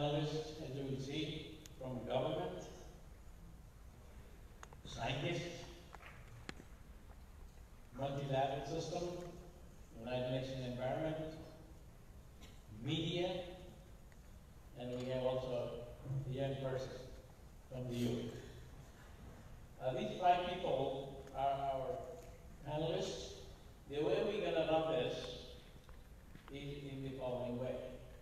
panelists, as you will see, from government, scientists, multilateral system, United Nations Environment, media, and we have also a young person from the youth. These 5 people are our panelists. The way we're going to run this is in the following way.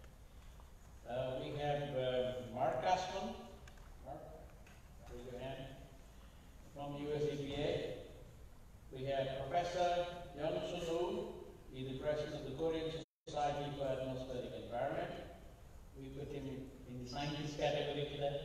We have Mark Gassman. Mark, raise your hand. From US EPA. We have Professor Young Sunu. He's the president of the Korean Society for Atmospheric Environment. We put him in the scientist category today.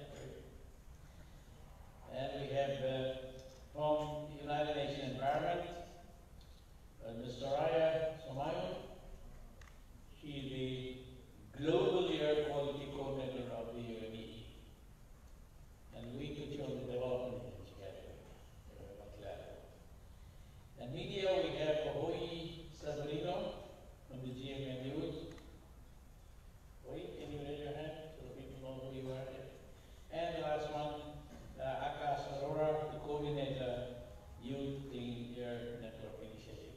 And we have from the United Nations Environment, Ms. Soraya Somayo. She is the Global Air Quality Coordinator of the UNE. And we put you on the development agency category. And media, we have Ahoy Sabrino from the GMA News. Wait, can you raise your hand so people know who you are? And the last one, Akash Arora, the coordinator, Youth Clean Air Network Initiative.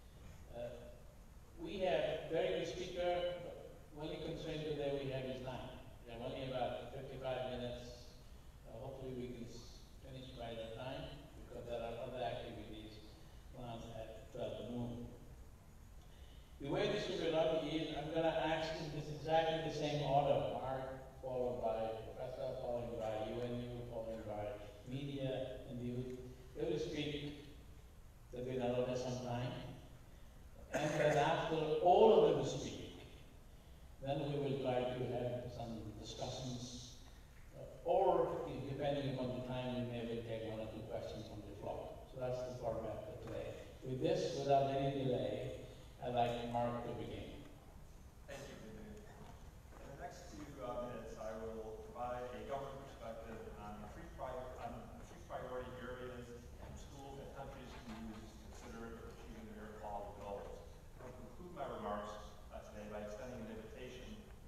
We have very good speaker. Only constraint today we have is time. We have only about 55 minutes. Hopefully we can finish by that time because there are other activities planned at 12 noon. The way this will be run is I'm going to ask in this exactly the same order. Mark, followed by Professor, followed by UNU, followed by media and the youth. They will speak. They'll be allotted some time. And then after all of them speak, then we will try to have some discussions, or depending on the time, we may take 1 or 2 questions from the floor. So that's the format for today. With this, without any delay, I'd like Mark to begin. Thank you, Vinu. In the next few minutes, I will provide a government perspective on the 3 priority areas and tools that countries can use to consider achieving their air quality goals. I will conclude my remarks today by extending an invitation.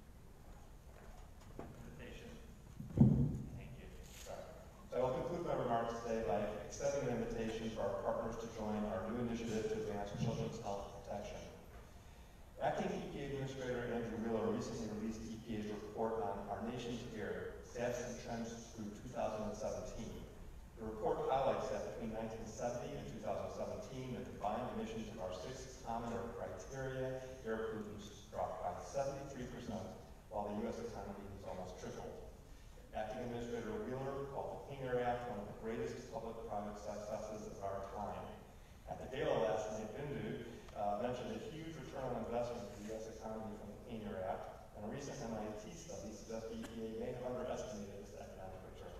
Thank you. Sorry. So I will conclude my remarks today by extending an invitation for our partners to join our new initiative to advance children's health protection. Acting EPA Administrator Andrew Wheeler recently released EPA's report on our nation's air, status and trends through 2017. The report highlights that between 1970 and 2017, the combined emissions of our 6 common air criteria air pollutants dropped by 73%, while the U.S. economy has almost tripled. Acting Administrator Wheeler called the Clean Air Act one of the greatest public-private successes of our time. At the gala last night, Bindu mentioned a huge return on investment for the U.S. economy from the Clean Air Act, and a recent MIT study suggests the EPA may have underestimated this economic return.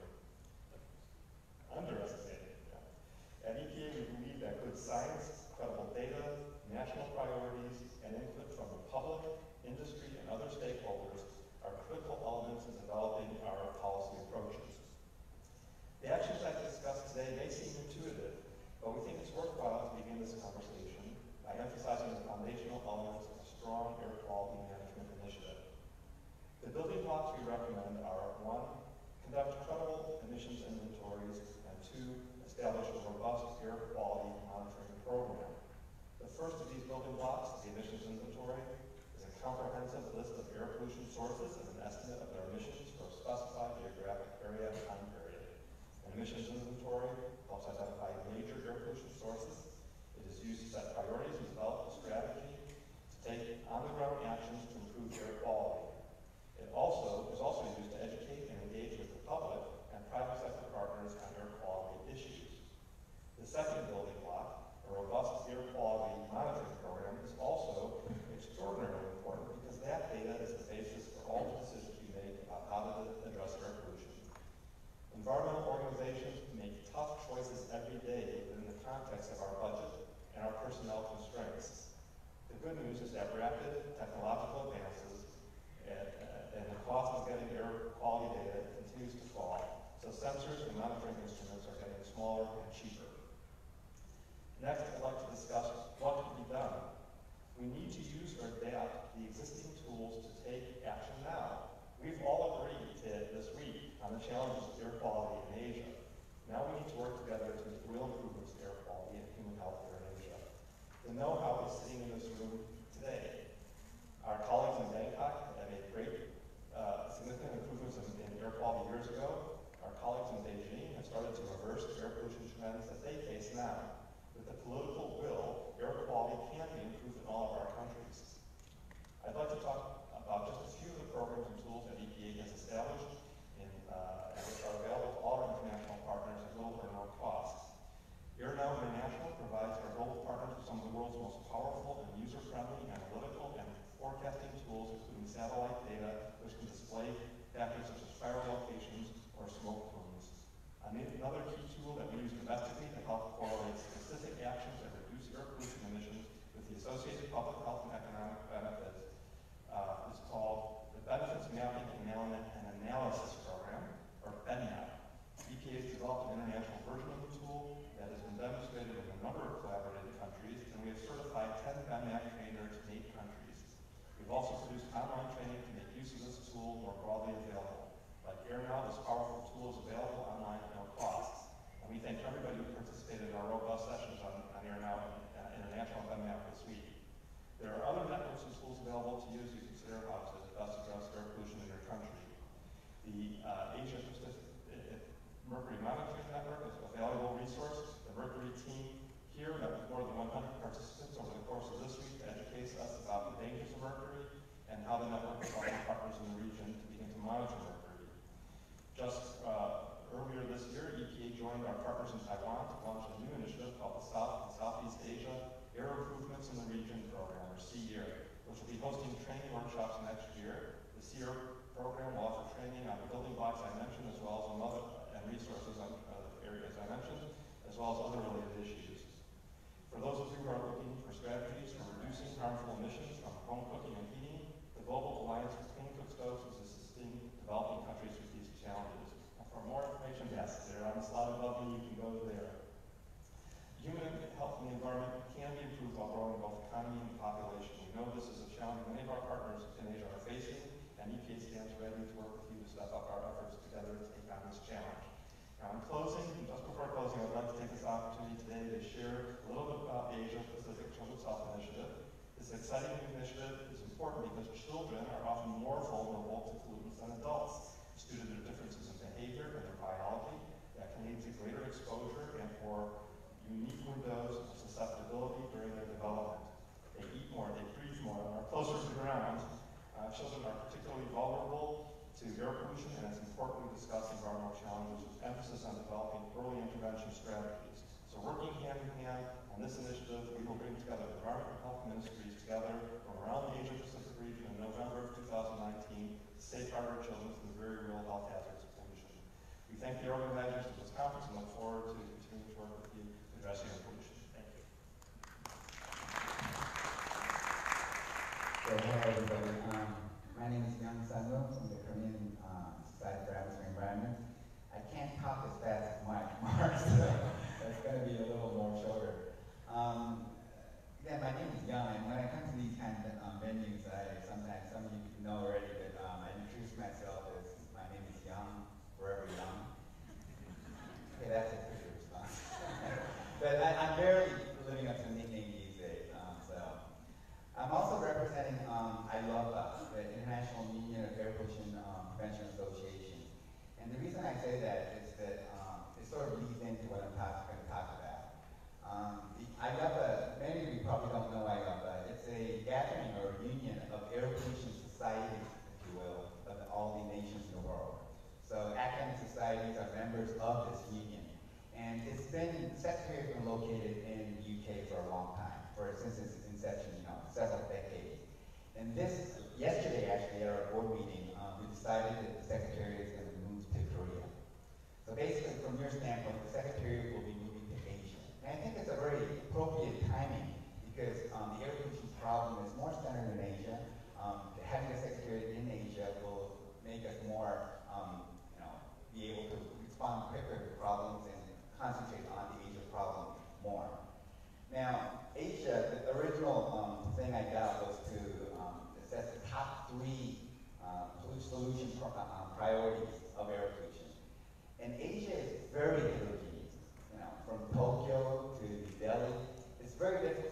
Underestimated, yeah. At EPA, we believe that good science, credible data, national priorities, and input from the public, industry, and other stakeholders are critical elements in developing our policy approaches. The actions I've discussed today may seem intuitive, but we think it's worthwhile to begin this conversation by emphasizing the foundational elements of a strong air quality management initiative. The building blocks we recommend are 1, conduct credible emissions inventories, and 2, establish a robust air quality monitoring program. The first of these building blocks, the emissions inventory, is a comprehensive list of air pollution sources and an estimate of their emissions for a specified geographic area and time period. An emissions inventory helps identify major air pollution sources. It is used to set priorities and develop a strategy to take on-the-ground actions to improve air quality. It is also used to educate and engage with the public and private sector partners on air quality issues. The second building block, a robust air quality monitoring program, is also extraordinarily important because that data is the basis for all the know-how is sitting in this room today. Our colleagues in Bangkok have made great, significant improvements in air quality years ago. Our colleagues in Beijing have started to reverse the air pollution trends that they face now. With the political will, air quality can be improved in all of our countries. I'd like to talk about just a few of the programs and tools that EPA has established and which are available to all our international partners at little or no cost. AirNow International provides our global partners with some of the world's most powerful and user-friendly analytical and forecasting tools, including satellite data, which can display factors such as fire locations or smoke plumes. Another key tool that we use domestically to help correlate specific actions that reduce air pollution emissions with the associated public health and economic benefits is called the Benefits Mapping and Analysis Program, or BENMAP. EPA has developed an international version of the tool that has been demonstrated in a number of collaborative countries, and we have certified 10 BENMAP trainers in 8 countries. We've also produced online training to make use of this tool more broadly available. Like AirNow, this powerful tool is available online at no cost. And we thank everybody who participated in our robust sessions on AirNow and International BENMAP this week. There are other networks and tools available to you as you consider how to best address air pollution in your country. The Asia Pacific Mercury Monitoring Network is a valuable resource. The Mercury team here met with more than 100 participants over the course of this week to educate us about the dangers of mercury and how the network will help our partners in the region to begin to monitor mercury. Just earlier this year, EPA joined our partners in Taiwan to launch a new initiative called the South and Southeast Asia Air Improvements in the Region Program, or SEAR, which will be hosting training workshops next year. The SEAR program will offer training on the building blocks I mentioned, as well as some other resources on areas I mentioned, as well as other related issues. For those of you who are looking for strategies for reducing harmful emissions from home cooking and heating, the Global Alliance for Clean Cook Stoves is assisting developing countries with these challenges. And for more information, yes, they're on the slide above me, you can go there. Human health and the environment can be improved while growing both economy and population. We know this is a challenge many of our partners in Asia are facing, and EPA stands ready to work with you to step up our efforts together to take on this challenge. Now, in closing, just before closing, I'd like to take this opportunity today to share a little bit about the Asia Pacific Children's Health Initiative. This exciting initiative is important because children are often more vulnerable to pollutants than adults due to their differences in behavior and their biology that can lead to greater exposure and for unique windows of susceptibility during their development. They eat more, they breathe more, and are closer to the ground. Children are particularly vulnerable to air pollution, and it's important we discuss environmental challenges with emphasis on developing early intervention strategies. So working hand in hand on this initiative, we will bring together environment and health ministries together from around the Asia Pacific region in November of 2019 to safeguard our children from the very real health hazards of pollution. We thank the organizers of this conference and look forward to continuing to work with you to address air pollution. Thank you. So, hello everybody. My name is Young Sangho from the Korean Society for Atmospheric Environment. I can't talk as fast as Mark, so it's going to be a little more shorter. Again, my name is Young, and when I come to these kinds of venues, sometimes some of you know already that I introduce myself as my name is Young, forever young. Okay, that's a pretty response. But I'm barely living up to the nickname these days. I'm also representing ILOPA, the International Union of Air Pollution Prevention Association. And the reason I say that is that it sort of leads into what I'm going to talk about. The ILOPA, many of you probably don't know ILOPA. It's a gathering or union of air pollution societies, if you will, of all the nations in the world. So academic societies are members of this union. And the secretary has been located in the UK for a long time, since its inception, several decades. And yesterday actually at our board meeting, we decided that the secretary is going to move to Korea. So basically, from your standpoint, the secretary will be moving to Asia. And I think it's a very appropriate timing because the air pollution problem is more centered in Asia. Having a secretary in Asia will make us more, be able to respond quicker to problems and concentrate on the Asia problem more. Now, Asia, the original thing I got was to assess the top 3 solution priorities of air pollution. And Asia is very heterogeneous. From Tokyo to Delhi, it's very difficult to come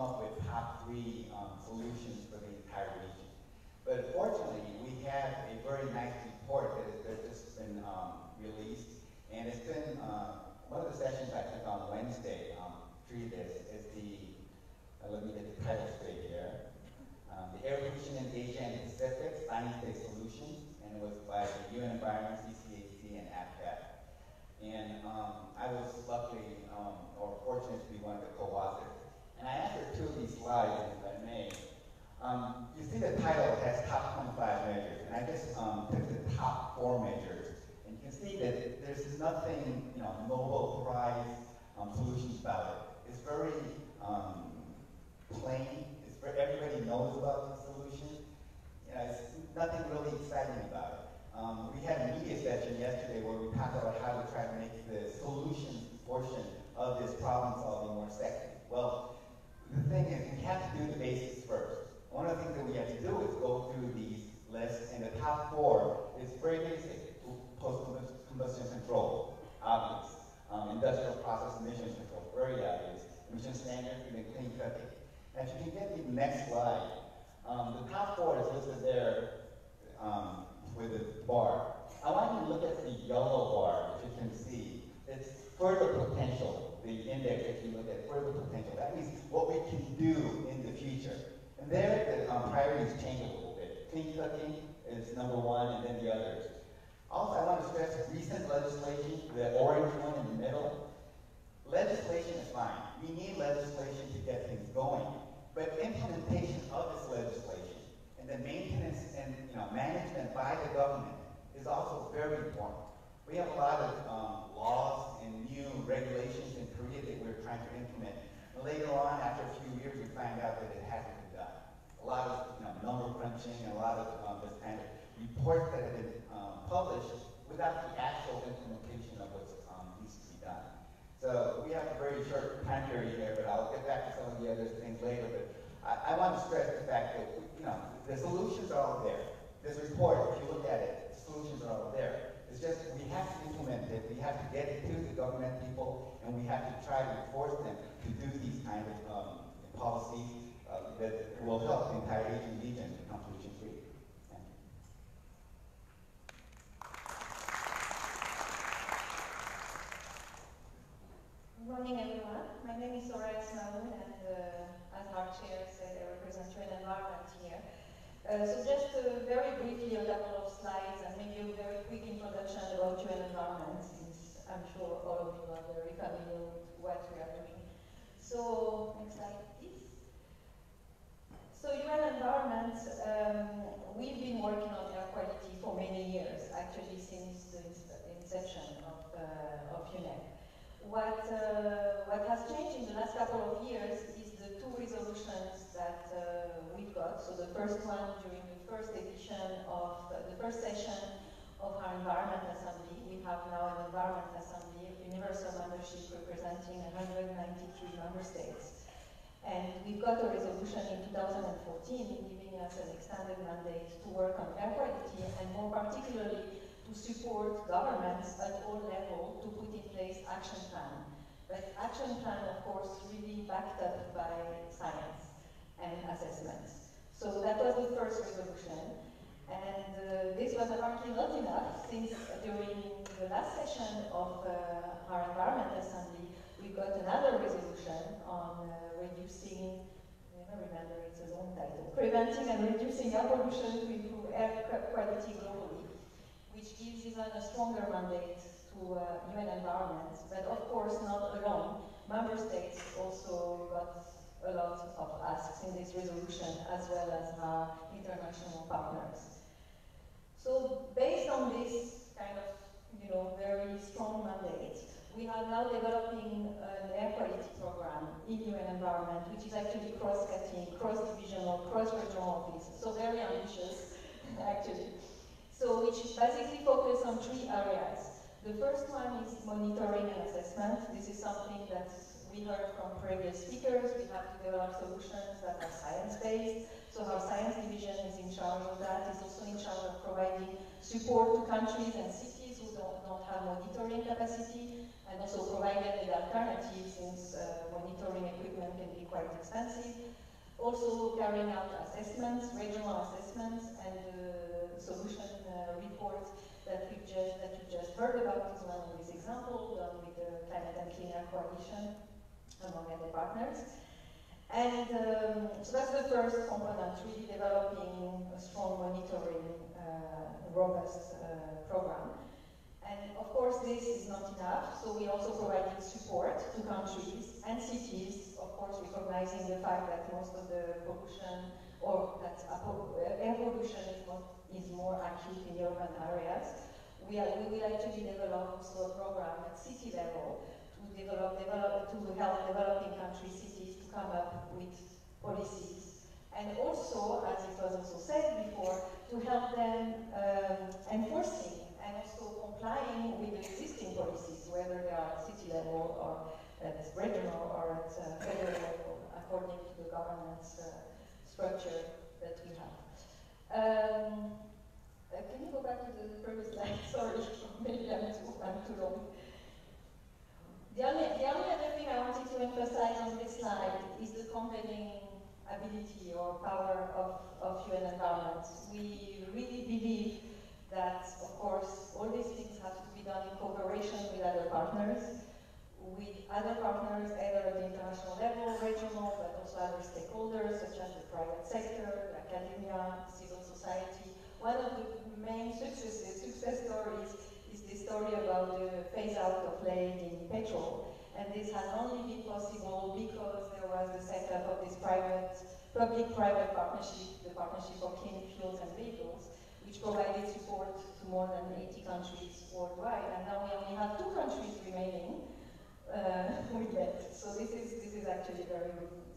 up with top 3 solutions for the entire region. But fortunately, we have a very nice report that's just been released, and it's been one of the sessions I took on Wednesday treated as the, let me get the title straight here, the Air Pollution in Asia and Pacific, Science-Based Solutions, and it was by the UN Environment, CCAC, and AFCAT. And I was luckily, or fortunate to be one of the co-authors. And I asked her 2 of these slides, if I may. You see the title has top 25 measures, and I just took the top 4 measures. And you can see that there's nothing, Nobel Prize solutions about it. It's very plain. Everybody knows about the solution. It's nothing really exciting about it. We had a media session yesterday where we talked about how to try to make the solutions portion of this problem solving more sexy. Well, the thing is, we have to do the basics first. One of the things that we have to do is go through these lists, and the top 4 is very basic. Post-combustion control, obvious. Industrial process emissions control, very obvious. Emission standards, and then clean cooking. Now, if you can get the next slide, the top 4 is listed there with a bar. I want you to look at the yellow bar, which you can see. It's further potential, the index, if you look at further potential. That means what we can do in the future. And there, the priorities change a little bit. Clean cooking is number 1, and then the others. Also, I want to stress recent legislation, the orange one in the middle. Legislation is fine. We need legislation to get things going. But implementation of this legislation and the maintenance and management by the government is also very important. We have a lot of laws and new regulations in Korea that we're trying to implement. And later on, after a few years, we find out that it hasn't been done. A lot of number crunching and a lot of this kind of reports that have been published without the actual implementation of what needs to be done. So we have a very short time period here, but I'll get back to some of the other things later. But I want to stress the fact that the solutions are all there. This report, if you look at it, the solutions are all there. It's just we have to implement it. We have to get it to the government people, and we have to try to force them to do these kind of policies that will help the entire Asian region become pollution-free. Thank you. Good morning, everyone. My name is Soraya Smaoun, and as our chair said, I represent UN Environment here. So just very briefly, a couple of slides and maybe a very quick introduction about UN Environment, since I'm sure all of you are very familiar with what we are doing. So, next slide, please. So UN Environment, we've been working on air quality for many years, actually since the inception of UNEP. What has changed in the last couple of years is the 2 resolutions that we've got. So the first one during the first edition of the first session of our Environment Assembly. We have now an Environment Assembly of universal membership representing 193 member states. And we've got a resolution in 2014 giving us an extended mandate to work on air quality and more particularly to support governments at all levels to put in place action plan. But action plan, of course, really backed up by science and assessments. So that was the first resolution. And this was apparently not enough, since during the last session of our Environment Assembly, we got another resolution on reducing, I never remember, it's a long title, preventing and reducing air pollution to improve air quality globally, which gives even a stronger mandate to UN Environment, but of course not alone. Member states also got a lot of asks in this resolution, as well as our international partners. So based on this kind of, very strong mandate, we are now developing an air quality program in UN Environment, which is actually cross-cutting, cross-divisional, cross-regional office, so very ambitious, actually. So which is basically focused on 3 areas. The first one is monitoring and assessment. This is something that we heard from previous speakers. We have to develop solutions that are science-based. So our science division is in charge of that. It's also in charge of providing support to countries and cities who don't have monitoring capacity, and also provide them with alternatives since monitoring equipment can be quite expensive. Also carrying out assessments, regional assessments, and solution reports that you just heard about is one of these examples done with the Climate and Clean Air Coalition among other partners. And so that's the first component, really developing a strong monitoring, robust program. And of course, this is not enough, so we also provided support to countries and cities, of course, recognizing the fact that most of the pollution, or that air pollution is more acute in urban areas. We will actually develop also a program at city level to help developing countries, cities to come up with policies. And also, as it was also said before, to help them enforcing and also complying with the existing policies, whether they are at city level or at regional or at federal level, according to the governance structure that we have. Can you go back to the previous slide? Sorry, maybe I'm too long. The only other thing I wanted to emphasize on this slide is the compelling ability or power of UN Environment. We really believe that, of course, all these things have to be done in cooperation with other partners, either at the international level, regional, but also other stakeholders, such as the private sector, academia, civil society. One of the main success stories is the story about the phase out of lead in petrol. And this has only been possible because there was the setup of this public-private partnership, the Partnership for Clean Fuels and Vehicles, which provided support to more than 80 countries worldwide. And now we only have 2 countries remaining with that. So this is actually very good news.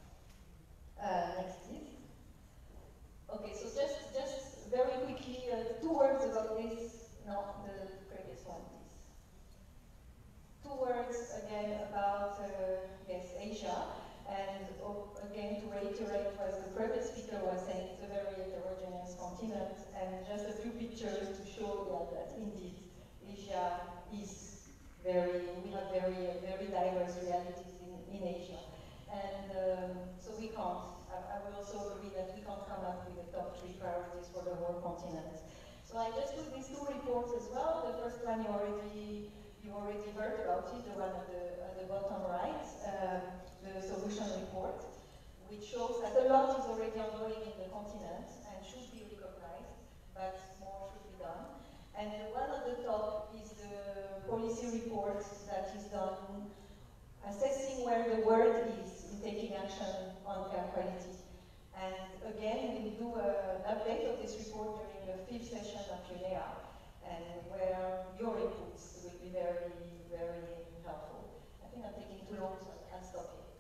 Next, please. Okay, so just very quickly, 2 words about this. No, the previous one, please. 2 words again about Asia. And again, to reiterate what the previous speaker was saying, it's a very heterogeneous continent, and just a few pictures to show that indeed Asia is we have very diverse realities in Asia. And so we can't, I will also agree that we can't come up with the top 3 priorities for the whole continent. So I just put these 2 reports as well. The first one you already heard about it, the one at the bottom right, the solution report, which shows that a lot is already ongoing in the continent and should be recognized, but more should be done. And the one at the top is the policy report that is done assessing where the world is in taking action on air quality. And again, we will do an update of this report during the 5th session of UNEA, and where your inputs will be very, very helpful. I think I'm taking too long, so I'll stop here.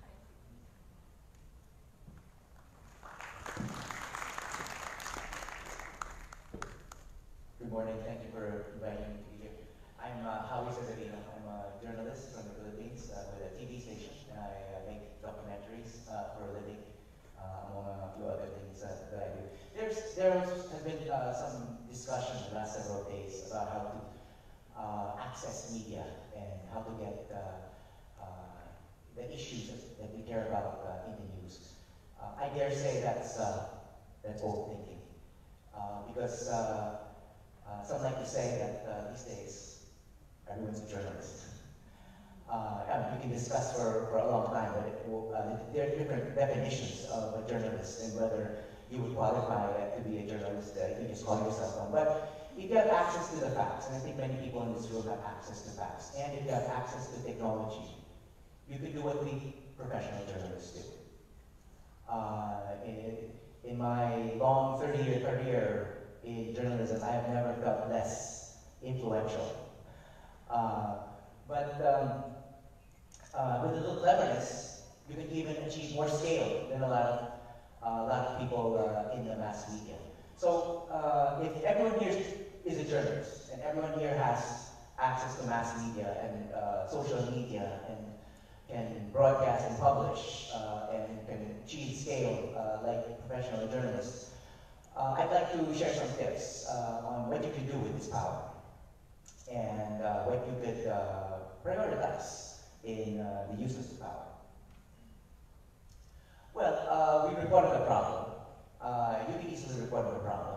Good morning, thank you for inviting me to be here. I'm Howie Cesarino. I'm a journalist from the Philippines with a TV station, and I make documentaries for a living, among a few other things that I do. There has been some discussion in the last several days about how to access media and how to get the issues that we care about in the news. I dare say that's old thinking, because some like to say that these days everyone's a journalist. We can discuss for a long time, but there are different definitions of a journalist and whether you would qualify to be a journalist if you just call yourself one. But if you have access to the facts, and I think many people in this room have access to facts, and if you have access to technology, you can do what we professional journalists do. In my long 30-year career in journalism, I have never felt less influential. But with a little cleverness, you can even achieve more scale than a lot of people in the mass media. So if everyone here is a journalist, and everyone here has access to mass media and social media, and can broadcast and publish, and can achieve scale like professional journalists, I'd like to share some tips on power, and what you could prioritize in the use of the power. Well, we reported a problem. UPDs has reported a problem.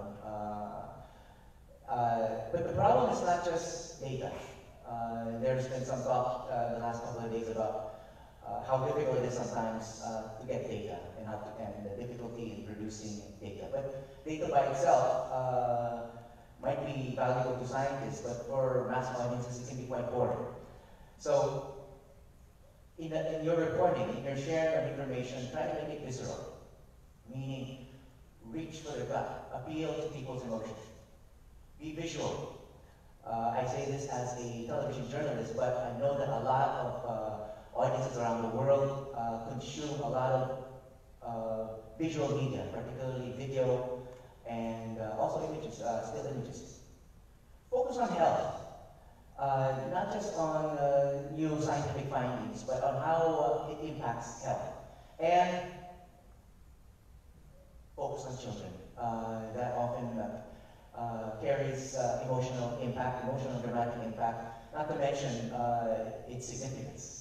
But the problem is not just data. There's been some talk the last couple of days about how difficult it is sometimes to get data and the difficulty in producing data. But data by itself might be valuable to scientists, but for mass audiences it can be quite boring. So in your reporting, in your sharing of information, try to make it visceral, meaning reach for the gut, appeal to people's emotions. Be visual. I say this as a television journalist, but I know that a lot of audiences around the world consume a lot of visual media, particularly video and also images, still images. Focus on health, not just on new scientific findings, but on how it impacts health. And focus on children. That often carries emotional impact, emotional dramatic impact, not to mention its significance.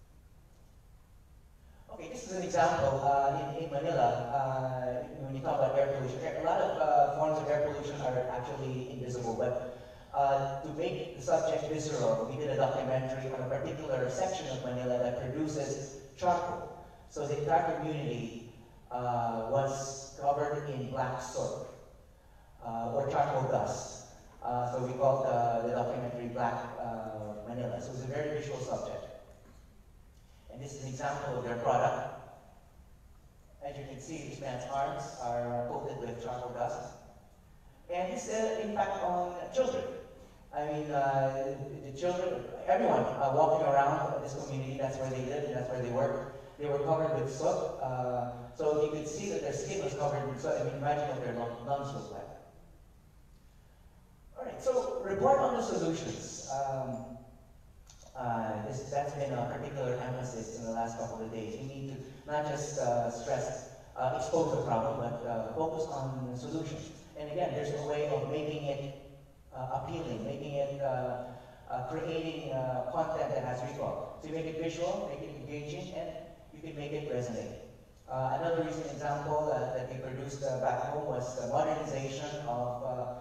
Okay, this is an example. In Manila, when you talk about air pollution, a lot of forms of air pollution are actually invisible, but to make the subject visceral, we did a documentary on a particular section of Manila that produces charcoal. So the entire community was covered in black soot, or charcoal dust. So we called the documentary Black Manila. So it's a very visual subject. And this is an example of their product. As you can see, this man's arms are coated with charcoal dust. And this impact on children. I mean, the children, everyone walking around this community, that's where they live and that's where they work. They were covered with soot. So you could see that their skin was covered with soot. I mean, imagine what their lungs look like. All right, so report on the solutions. That's been a particular emphasis in the last couple of days. We need to not just expose the problem, but focus on solutions. And again, there's a way of making it appealing, making it, creating content that has recall. So you make it visual, make it engaging, and you can make it resonate. Another recent example that we produced back home was the modernization of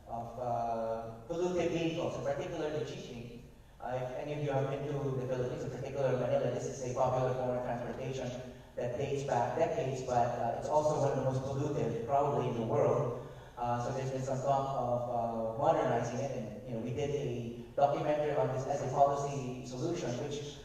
polluted vehicles, in particular the jeepney. If any of you have been to the Philippines, in particular Manila, this is a popular form of transportation that dates back decades, but it's also one of the most polluted, probably in the world. So there's been some talk of modernizing it, and we did a documentary on this as a policy solution, which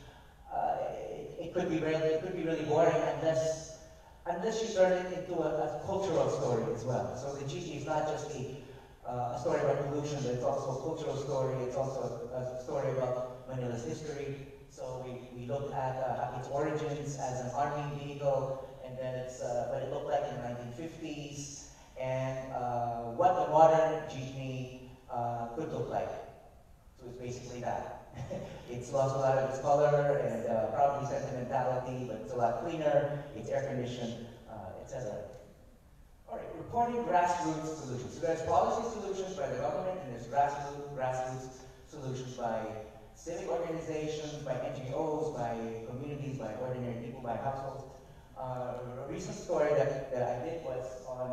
it could be really boring unless you turn it into a cultural story as well. So the GT is not just a story about pollution, but it's also a cultural story. It's also a story about Manila's history. So we looked at its origins as an army vehicle, and then what it looked like in the 1950s, and what the modern jeepney could look like. So it's basically that. It's lost a lot of its color and probably sentimentality, but it's a lot cleaner, it's air conditioned, etc. All right, reporting grassroots solutions. So there's policy solutions by the government, and there's grassroots solutions by civic organizations, by NGOs, by communities, by ordinary people, by households. A recent story that I did was on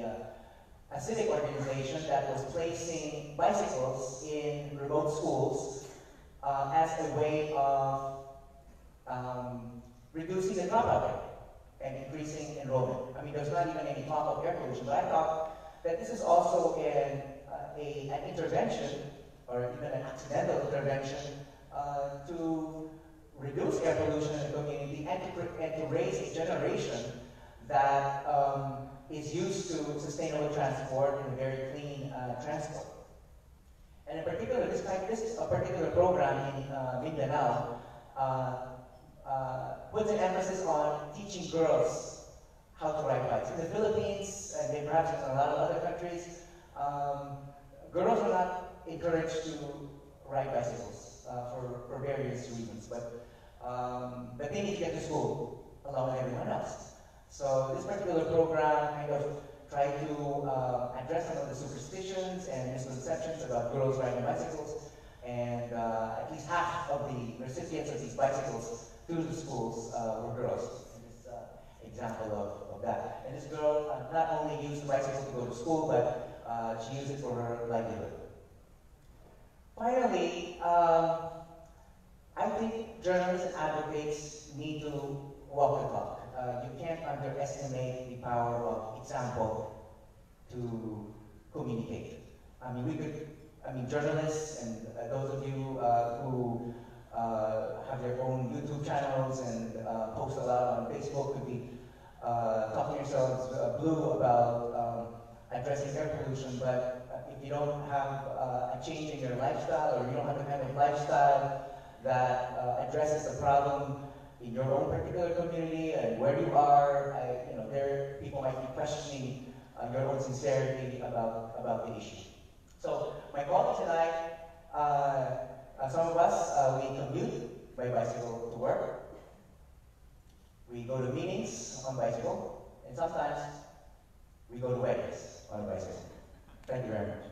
a civic organization that was placing bicycles in remote schools as a way of reducing the dropout rate and increasing enrollment. I mean, there's not even any talk of air pollution, but I thought that this is also an intervention, or even an accidental intervention, to reduce air pollution in the community and to raise a generation that is used to sustainable transport and very clean transport. And in particular, this is a particular program in Mindanao puts an emphasis on teaching girls how to ride bikes. In the Philippines, and then perhaps in a lot of other countries, girls are not encouraged to ride bicycles for various reasons, but they need to get to school along with everyone else. So this particular program kind of try to address some of the superstitions and misconceptions about girls riding bicycles. And at least half of the recipients of these bicycles through the schools were girls. And this example of that. And this girl not only used the bicycle to go to school, but she used it for her livelihood. Finally, I think journalists and advocates need to walk the talk. You can't underestimate the power of example to communicate. Journalists and those of you who have their own YouTube channels and post a lot on Facebook could be talking yourselves blue about addressing air pollution, but if you don't have a change in your lifestyle, or you don't have the kind of lifestyle that addresses the problem in your own particular community and where you are, there people might be questioning your own sincerity about the issue. So my call tonight, some of us, we commute by bicycle to work. We go to meetings on bicycle, and sometimes we go to weddings on a bicycle. Thank you very much.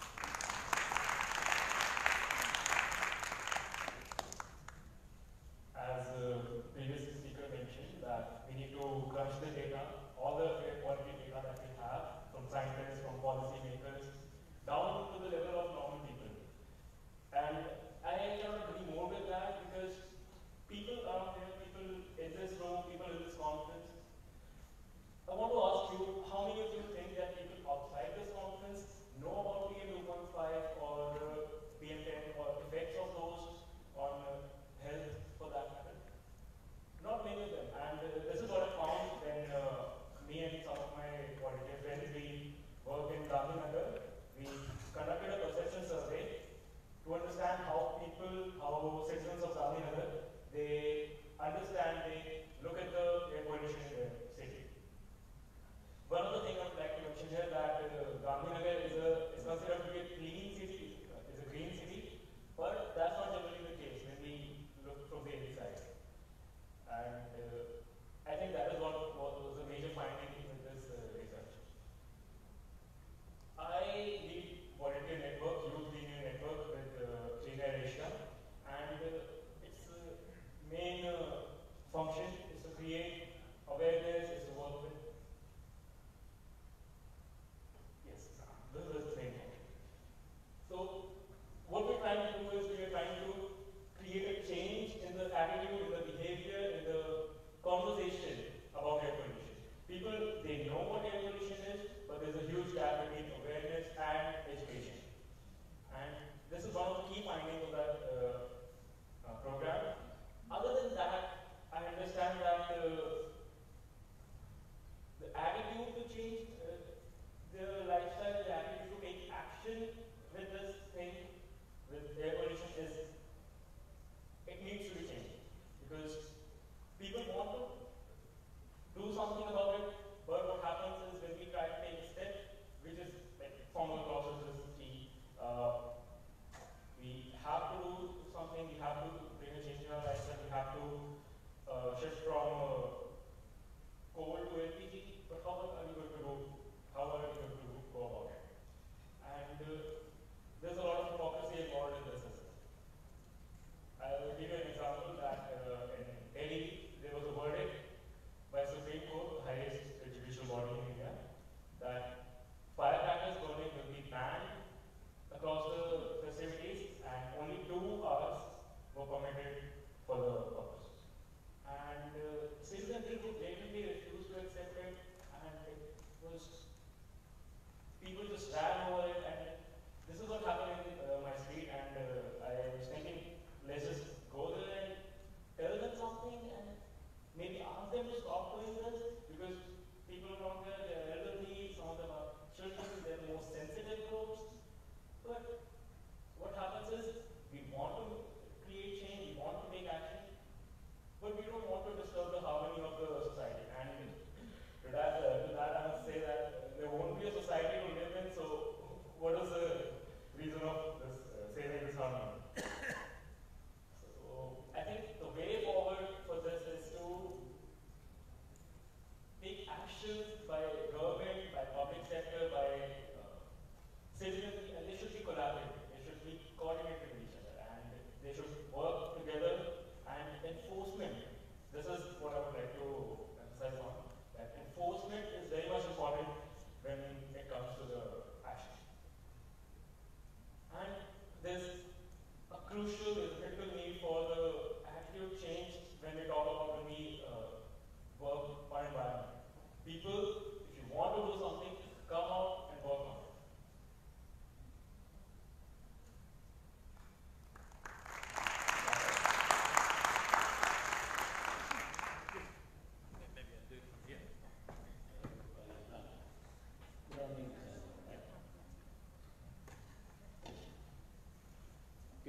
As the previous speaker mentioned, that we need to crunch the data, all the air quality data that we have, from scientists, from policymakers, down to the level of normal people. And I cannot agree more with that, because people around here, people in this room, people in this conference, I want to ask you, how many of you think that people outside this conference know about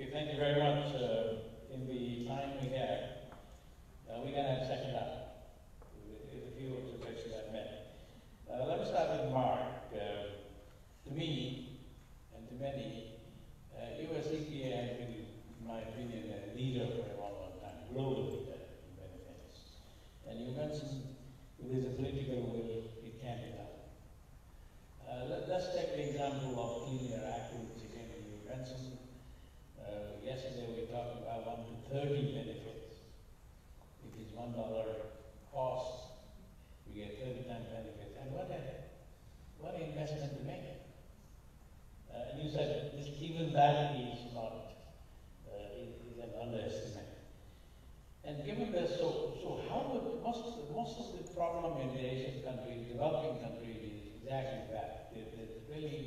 Okay, thank you very much. In the time we have, we're going to have a second round with a few of the questions I've met. Let me start with Mark. To me, and to many, US EPA has been, in my opinion, a leader for a long, long time, global leader in many things. And you mentioned if there's a political will, it can be done. Let's take the example of clean air activities again. You mentioned yesterday we talked about 1 to 30 benefits. If it's $1 cost, we get 30 times benefits. And what investment to make? And you said this, even that is not is an underestimate. And given this, so how would most of the problem in the Asian countries, developing countries, is exactly that. There's really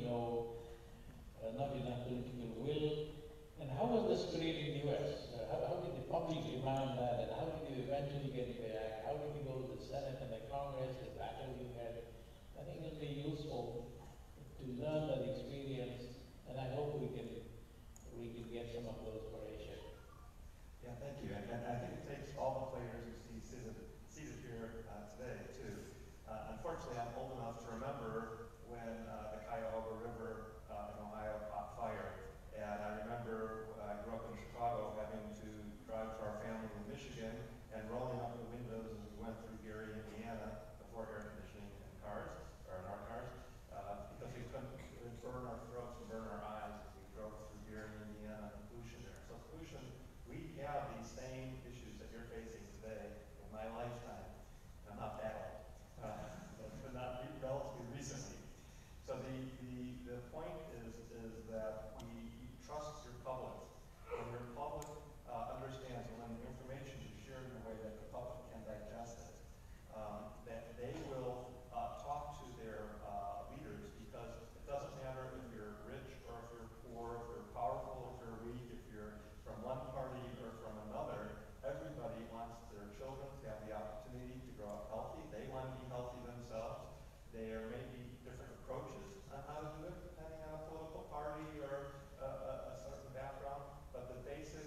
not enough political will. And how was this created in the US? How did the public demand that, and how did you eventually get it back? How did you go to the Senate and the Congress, the battle you had? I think it'll be useful to learn that experience, and I hope we can get some of those for Asia. Yeah, thank you. And I think it takes all the players who seated here today, too. Unfortunately, I'm old enough to remember when the Cuyahoga River in Ohio caught fire. And I remember I grew up in Chicago, having to drive to our family in Michigan and rolling up the windows as we went through Gary, Indiana, before air conditioning in cars, or in our cars, because we couldn't burn our throats and burn our eyes as we drove through Gary, Indiana, and pollution there. So pollution, we have these same issues that you're facing today in my lifetime. I'm not that old, but not relatively recently. So the point is that we trust your public. When your public understands, when information is shared in a way that the public can digest it, that they will talk to their leaders, because it doesn't matter if you're rich or if you're poor, if you're powerful, if you're weak, if you're from one party or from another. Everybody wants their children to have the opportunity to grow up healthy. They want to be healthy themselves. There may be different approaches on how to do it, depending on a political party or a certain background, but the basic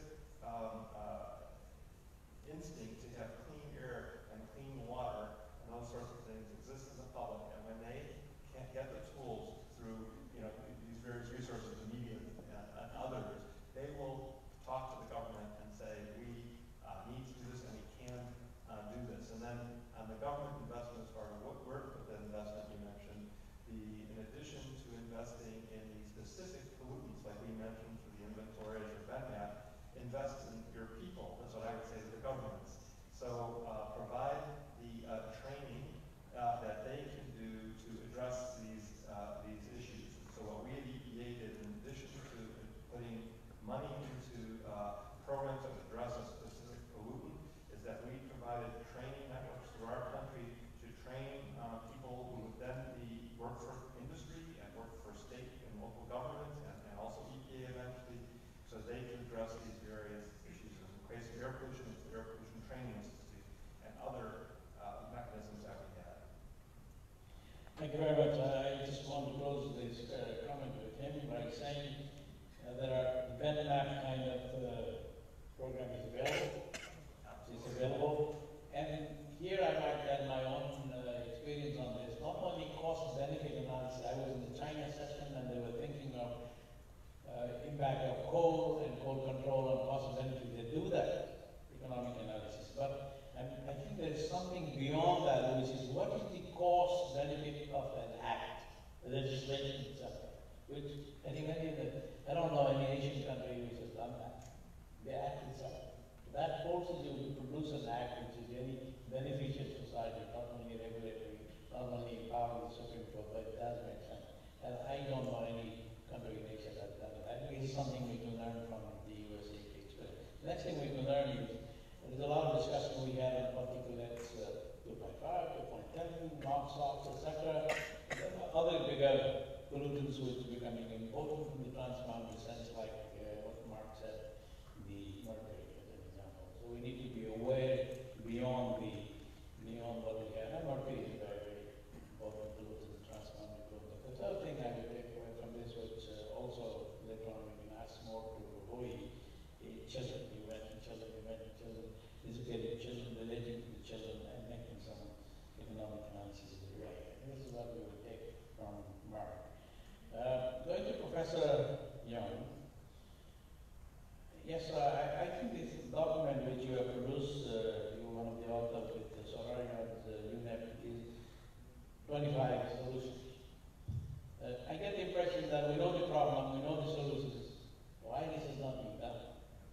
instinct to have clean air and clean water and those sorts of things exists in the public. And when they can't get the tools through these various resources, the media and others, they will talk to the government and say, we need to do this and we can do this. And then on the government investment, as far as where to put that investment you mentioned, in addition to investing in the specific pollutants like we mentioned for the inventories or BENMAP, invest in your people. That's what I would say to the governments. So provide the training that they can do to address these issues. So what we at EPA did, in addition to putting money into programs that address a specific pollutant, is that we provided training networks through our country to train people who would then work for industry and work for state and local governments and also EPA eventually, so they can address these various issues. In the case of air pollution, it's the Air Pollution Training Institute and other mechanisms that we had. Thank you very much. I just want to close this comment with him by saying there are BENMAP kind of program is available. It's available. And here I might add my own experience on this. Not only cost-benefit analysis. I was in the China session and they were thinking of impact of coal and coal control and cost-benefit. They do that economic analysis. But I think there is something beyond that, which is what is the cost-benefit of an act, the legislation itself, which I think I don't know any Asian country which has done that. The act itself. That forces you to produce an act which is very beneficial to society, not only regulatory, not only empowering the Supreme Court, but it does make sense. And I don't know any country in Asia that does it. I think it's something we can learn from the USA experience. The next thing we can learn is there's a lot of discussion we had on particulates 2.5, 2.10, NOx, etc. Other bigger pollutants which are becoming important in the trans-mountain sense, like what Mark said, the mercury as an example. So we need to be aware beyond what we have. And mercury is a very, very important pollutant, trans-mountain pollutant. The third thing I would take away from this was sophisticated children, relating to the children, and making some economic analysis of the way. And this is what we will take from Mark. Going to Professor Young. Yes, I think this document which you have produced, you were one of the authors with Soraya and UNEP, is 25 solutions. I get the impression that we know the problem, we know the solutions. Why this is not being done?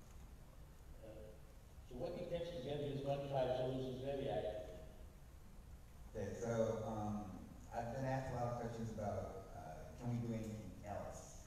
So what it takes to get these 25 solutions very active? Okay, so I've been asked a lot of questions about can we do anything else?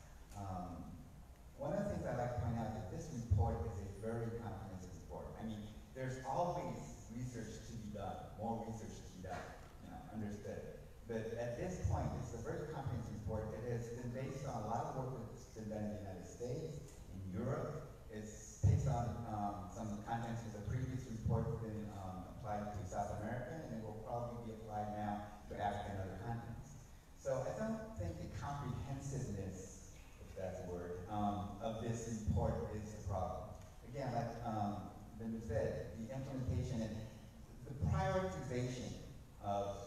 One of the things I like to point out is that this report is a very comprehensive report. I mean, there's always research to be done, more research to be done, understood. But at this point, it's a very comprehensive report. It has been based on a lot of work that's been done in the United States, in Europe. It's based on some contents of the previous report been applied to South America, and it will probably be applied now to Africa and other continents. So I don't think the comprehensiveness, if that's a word, of this report is the problem. Again, like been said, the implementation and the prioritization of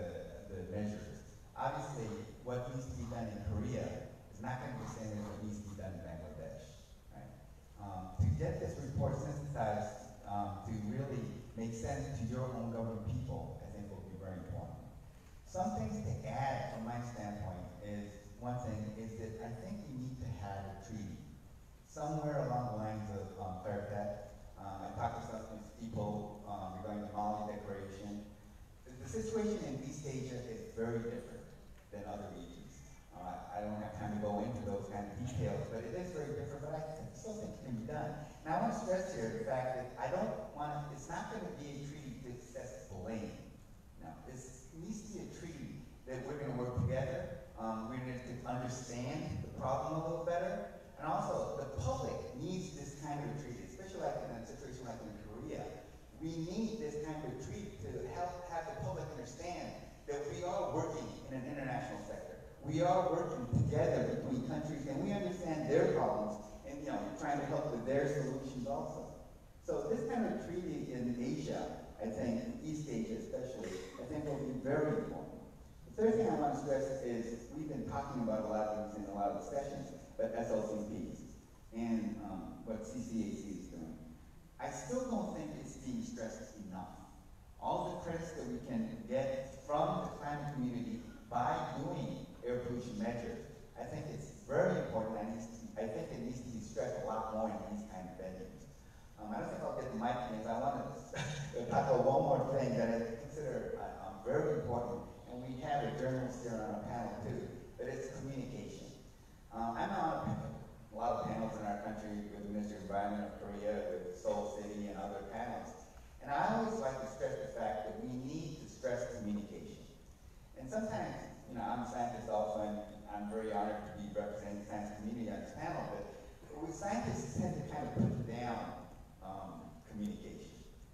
the measures. Obviously, what needs to be done in Korea is not going to be the same as what needs to be done in Bangladesh. Right? To get this report synthesized to really make sense to your own government people, I think will be very important. Some things to add from my standpoint is, one thing is that I think we need to have a treaty. Somewhere along the lines of FAIRPET, I talked to some of these people regarding the Mali Declaration. The situation in East Asia is very different than other regions. I don't have time to go into those kind of details, but it is very different, but I still think it can be done. Now I want to stress here the fact that it's not going to be a treaty to assess blame. No, it needs to be a treaty that we're going to work together. We're going to understand the problem a little better. And also, the public needs this kind of a treaty, especially like in a situation like in Korea. We need this kind of a treaty to help have the public understand that we are working in an international sector. We are working together between countries, and we understand their problems, and trying to help with their solutions also. So this kind of treaty in Asia, I think, East Asia especially, I think will be very important. The third thing I want to stress is we've been talking about a lot of these in a lot of discussions, but SLCPs and what CCAC is doing. I still don't think it's being stressed enough. All the credits that we can get from the climate community by doing air pollution measures, I think it's very important. I think it needs to be stressed a lot more in these kind of venues. I don't think I'll get the mic because I want to talk about one more thing that I consider very important, and we have a journalist here on our panel too, but it's communication. I'm on a lot of panels in our country with the Ministry of Environment of Korea, with Seoul City and other panels. And I always like to stress the fact that we need to stress communication. And sometimes, I'm a scientist also, and I'm very honored to be representing the science community on this panel, but we scientists tend to kind of put down communication.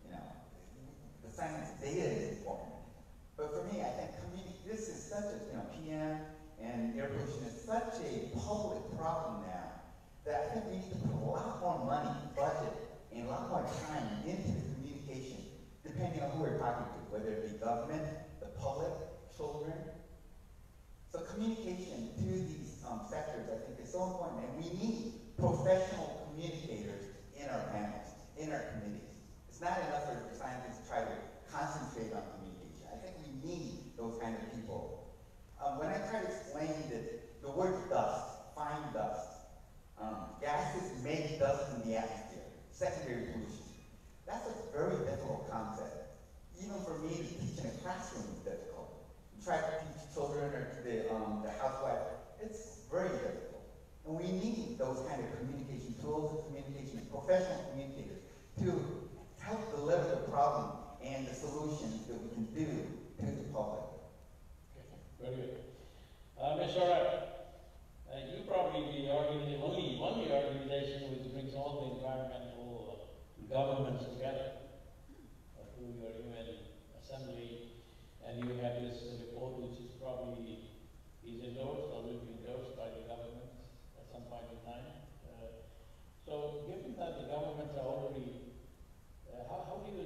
The science data is important. But for me, I think this is such a, PM and air pollution is such a public problem now that I think we need to put a lot more money, budget, and a lot more time into the communication, depending on who we're talking to, whether it be government, the public, children. So communication to these sectors, I think, is so important, and we need professional communicators in our panels, in our committees. It's not enough for scientists to try to concentrate on communication. I think we need those kind of people. When I try to explain that the word dust, fine dust, gases make dust in the atmosphere, secondary pollution. That's a very difficult concept. Even for me to teach in a classroom is difficult. You try to teach children or to the housewife, it's very difficult. And we need those kind of communication tools and communication, professional communicators to help deliver the problem and the solutions that we can do to the public. Very good. Ms. Sora, you probably be only organization which brings all the environmental governments together through your UN assembly, and you have this report which is probably endorsed or will be endorsed by the government at some point in time. So given that the governments are already, how do you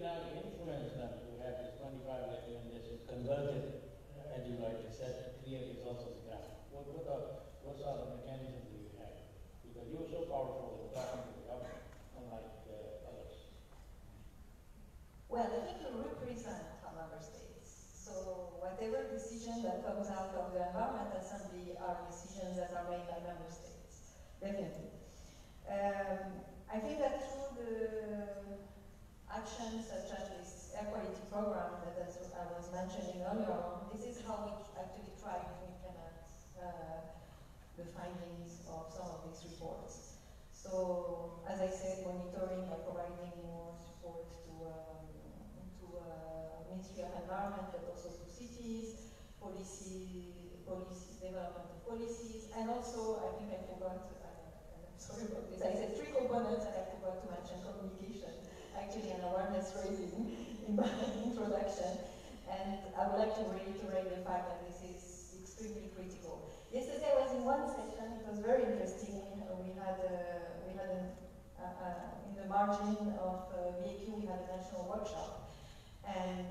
definitely. I think that through the actions such as this air quality program that as I was mentioning earlier on, this is how we actually try to implement the findings of some of these reports. So, as I said, monitoring by providing more support to Ministry of Environment, but also to cities, development of policies, and also, I think I forgot, I'm sorry about this, I said 3 components and I forgot to mention communication, actually, and awareness raising in my introduction. And I would like to reiterate the fact that this is extremely critical. Yesterday I was in one session, it was very interesting. We had in the margin of BAQ, we had a national workshop, and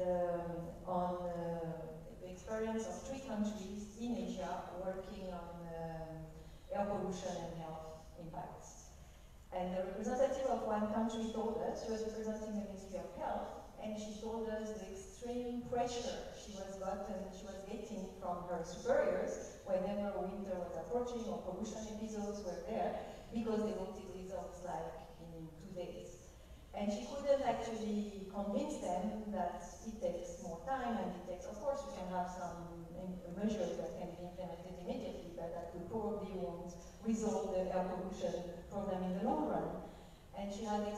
on the experience of 3 countries in Asia working on air pollution and health impacts. And the representative of one country told us, she was representing the Ministry of Health, and she told us the extreme pressure she was getting from her superiors whenever winter was approaching or pollution episodes were there, because they wanted results like in 2 days. And she couldn't actually convince them that it takes more time, and it takes, of course, you can have some measures that can be implemented immediately, but that will probably won't resolve the air pollution problem in the long run. And she had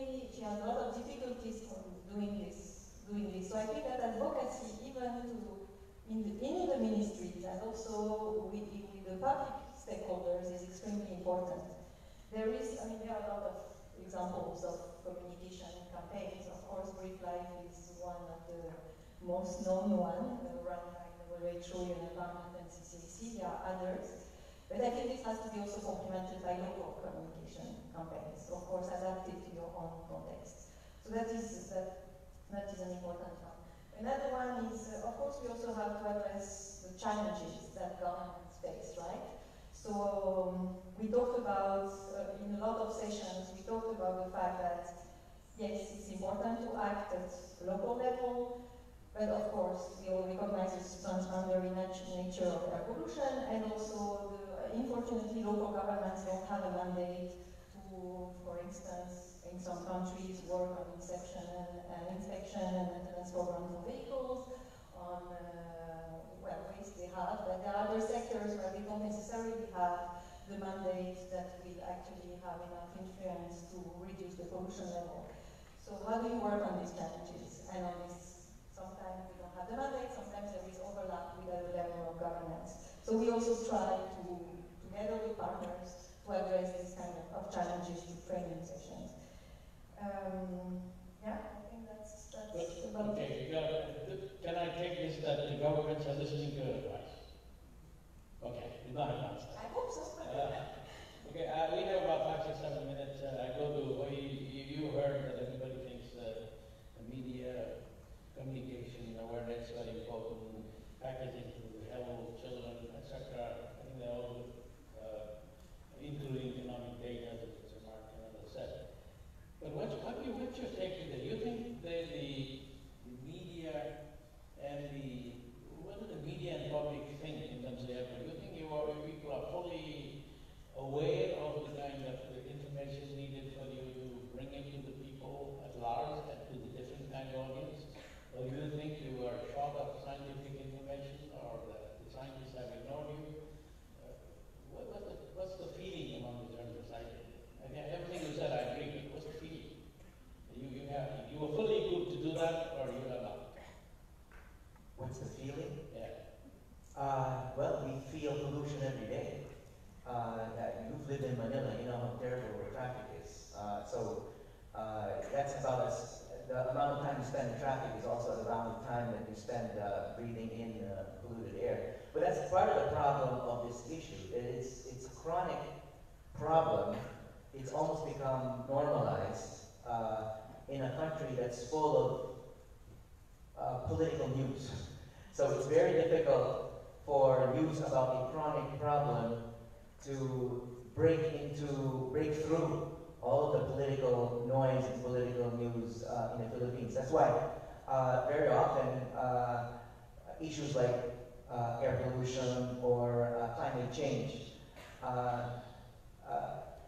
a lot of difficulties doing this. So I think that advocacy, even in the ministries and also with the public stakeholders, is extremely important. There are a lot of examples of communication campaigns. Of course, Brief Life is one of the most known one, run by the WHO and Environment and CCC. There are others. But I think this has to be also complemented by local communication campaigns, of course, adapted to your own context. So that is an important one. Another one is, of course, we also have to address the challenges that governments face, right? So we talked about, in a lot of sessions, we talked about the fact that, yes, it's important to act at local level, but of course, we all recognize the transboundary nature of air pollution, and also, unfortunately, local governments don't have a mandate to, for instance, in some countries, work on inspection and maintenance programs of vehicles, on waste they have, but there are other sectors where they don't necessarily have the mandate that will actually have enough influence to reduce the pollution level. So how do you work on these challenges? And on this, sometimes we don't have the mandate, sometimes there is overlap with other level of governance. So we also try to, together with partners, to address this kind of challenges through training sessions. Yeah, I think that's about okay, can I take this that the governments are listening to advice? Okay, you don't have to answer. I hope so. Okay, we have about 5, 6, 7 minutes. I go to, you heard that everybody thinks the media, communication, awareness is very important, packaging to help children, etc. I think they're all good, including economic data, as Mark and others said. But what's your take today? You think that the media and what do the media and public think in terms of effort? Do you think people are fully aware of the kind of information needed for you to bring it to the people at large and to the different kind of audience? Or do you think you are short of scientific information, or that the scientists have ignored you? What's the feeling among the journalists? Everything you said I agree with. What's the feeling? You were fully good to do that, or you are not? What's the feeling? Yeah. Well, we feel pollution every day. You've lived in Manila, you know how terrible the traffic is. That's about the amount of time you spend in traffic is also the amount of time that you spend breathing in polluted air. But that's part of the problem of this issue. It's a chronic problem. It's almost become normalized in a country that's full of political news. So it's very difficult for news about a chronic problem to break through all the political noise and political news in the Philippines. That's why very often issues like air pollution or climate change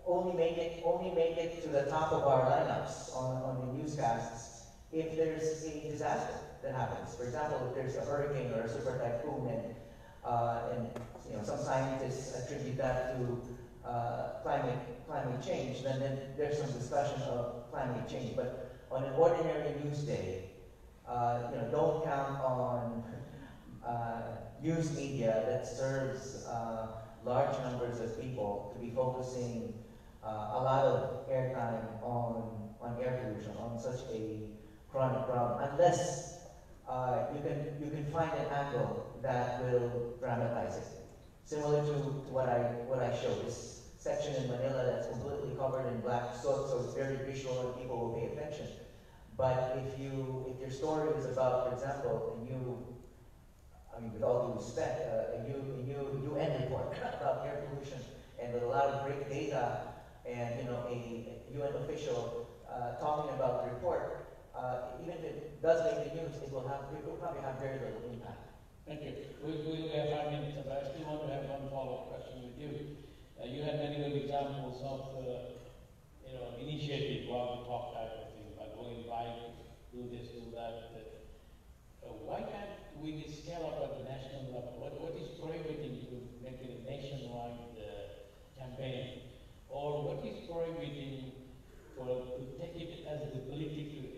only make it to the top of our lineups on the newscasts if there's a disaster that happens. For example, if there's a hurricane or a super typhoon, and some scientists attribute that to climate change, then there's some discussion of climate change. But on an ordinary news day, don't count on news media that serves large numbers of people to be focusing a lot of airtime on air pollution, on such a chronic problem, unless you can find an angle that will dramatize it. Similar to what I showed, this section in Manila that's completely covered in black soot, so it's very visual and people will pay attention. But if your story is about, for example, with all due respect, a UN report about air pollution and with a lot of great data, and a UN official talking about the report, even if it does make the news, it will probably have very little impact. Thank you. We have 5 minutes, but I still want to have one follow-up question with you. You had many good examples of initiative, walk the talk type of thing, by going by, do this, do that. Why can't we scale up at the national level? What is prohibiting to make it a nationwide campaign? Or what is prohibiting to take it as a political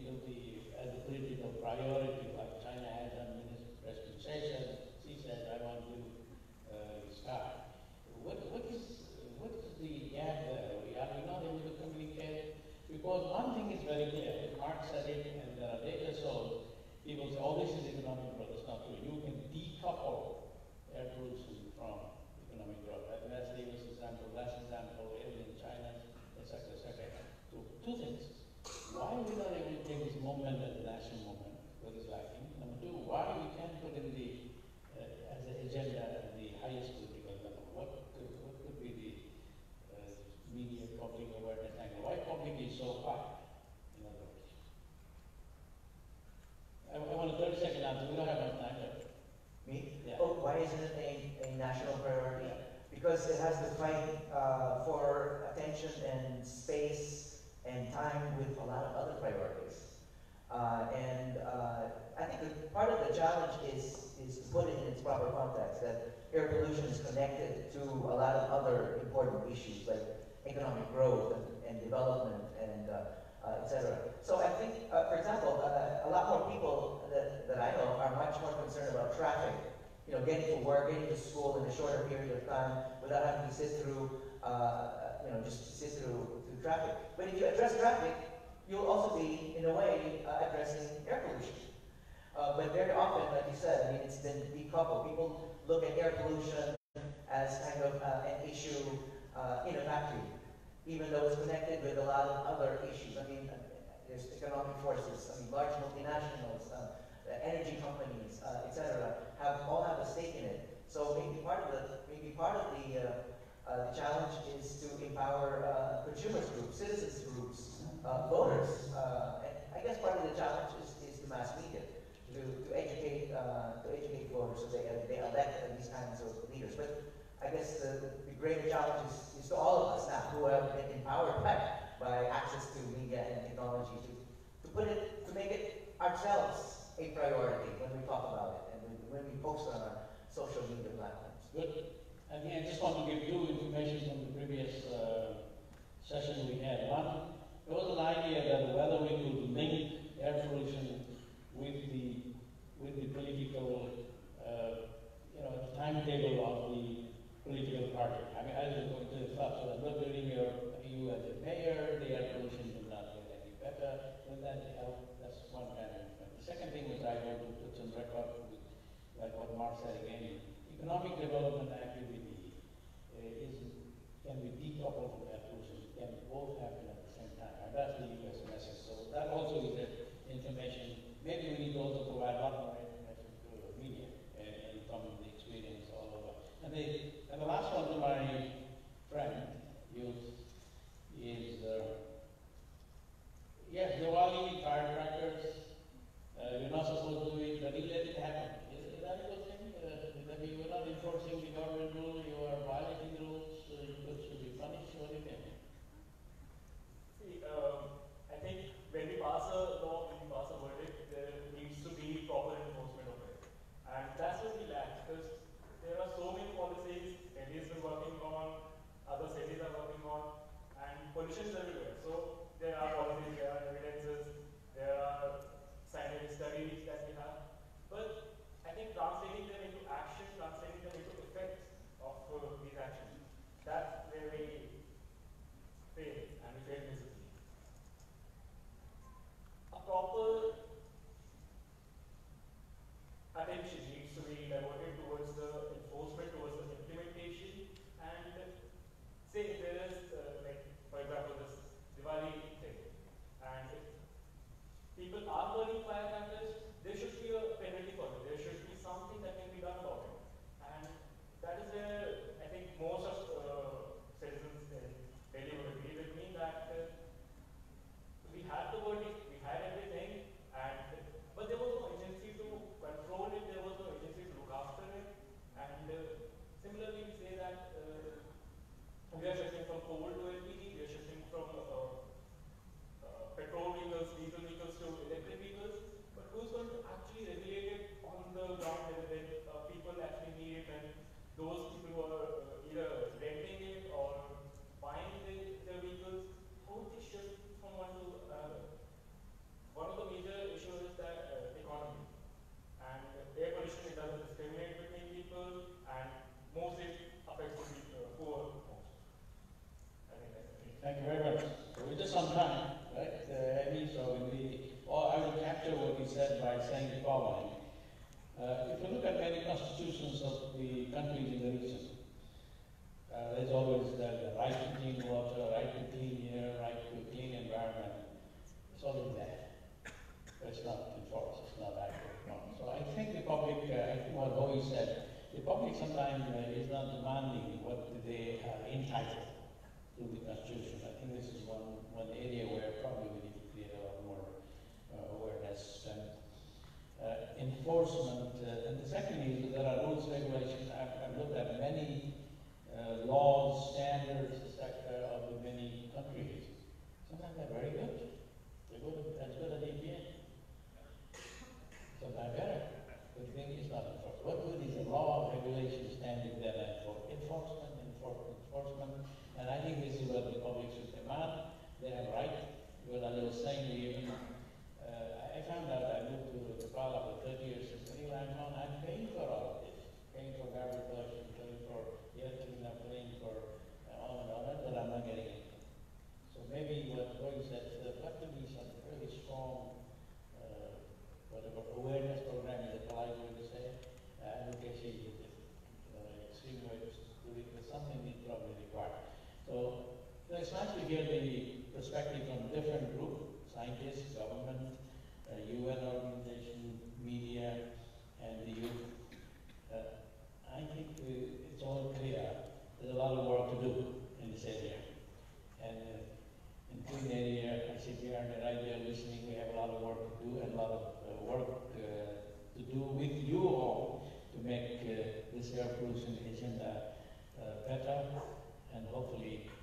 priority, like China has on President Sessions? She said, I want to start. What is the gap there? Are we not able to communicate? Because one thing is very clear. Mark said it, and there are data shows. People say, oh, this is economic growth. It's not true. You can decouple air pollution from economic growth. As Davis example, last example, in China, etc., etc. So, two things. Why are we not able to take this movement as a national movement? What is lacking? Number two, why we can't put in the as an agenda at the highest political level? What could be the media public awareness angle? Why public is so quiet? In other words, I want a 30-second answer. We don't have enough time. Me? Yeah. Oh, why isn't it a national priority? Because it has to fight for attention and space and time with a lot of other priorities. I think that part of the challenge is to put it in its proper context, that air pollution is connected to a lot of other important issues like economic growth and development and etc. So I think, for example, a lot more people that I know are much more concerned about traffic, getting to work, getting to school in a shorter period of time without having to sit through, just sit through traffic. But if you address traffic, you'll also be, in a way, addressing air pollution. But very often, like you said, it's been decoupled. People look at air pollution as kind of an issue in a vacuum, even though it's connected with a lot of other issues. There's economic forces. Large multinationals, energy companies, etc., all have a stake in it. So maybe part of the challenge is to empower consumers groups, citizens groups, voters. And I guess part of the challenge is the mass media to educate voters so they elect these kinds of leaders. But I guess the greater challenge is to all of us now who have been empowered by access to media and technology to make it ourselves a priority when we talk about it and when we post on our social media platforms. Good. I think I just want to give two information from the previous session we had. One, there was an idea that whether we could link air pollution with the political, timetable of the political party. I was going to the thought, so I'm not doing you as a mayor, the air pollution will not get any better. Will that help? That's one kind of thing. The second thing which I want to put some record with, like what Mark said again, economic development activity can be decoupled from air pollution. It can both happen at the same time. And that's the US message. So that also is information. Maybe we need to also provide a lot more information to the media and from the experience all over. And the last one to my friend is yes, Diwali, firecrackers, you're not supposed to do it, but you let it happen. Is that a good thing? That you are not enforcing the government rule, you are violating the rules, so you should be punished? What do you think? Thank you very much. So we're just on time, right, Amy? So I will capture what you said by saying the following. If you look at many constitutions of the countries in the region, there's always the right to clean water, right to clean air, right to clean environment. It's always there. But it's not enforced, it's not acted upon. So I think the public, I think what Bowie said, the public sometimes is not demanding what they are entitled to the Constitution. I think this is one area where probably we need to create a lot more awareness and enforcement. And the second is that there are rules, regulations. I've looked at many laws, standards, etc. of the many countries. Sometimes they're very good. They're good, as good as EPA. Sometimes better. But the thing is not enforced. What good is a law, regulation, standing there for enforcement? And I think this is what the public should demand. They have right. Because as I was saying, I found out I moved to Nepal after 30 years since anywhere I'm on. I'm paying for all of this. Paying for garbage collection, paying for air cleanup, paying for on and on, but I'm not getting anything. So maybe what Roy said, there got to be some really strong whatever awareness program is a polite way to say, advocacy is extreme way to do it, but something is probably required. So it's nice to hear the perspective from different groups, scientists, government, UN organization, media, and the youth. I think it's all clear. There's a lot of work to do in this area. And in clean area, I sit here and right there listening, we have a lot of work to do and a lot of work to do with you all to make this air pollution agenda better and hopefully